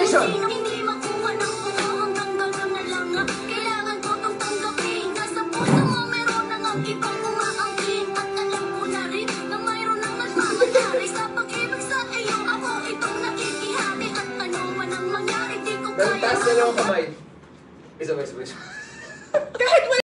Submission! Hindi makuha ng buo hanggang gano'n na lang. Kailangan ko itong tanggapin. Nasa puso mo meron ng ang ibang umaangkin. At alam ko na rin na mayroon ng nagmamayari sa pag-ibig sa iyo. Ako itong nakikihati. At ano man ang mangyari, di ko kaya. Taas na lang ang kamay. Isa. Kahit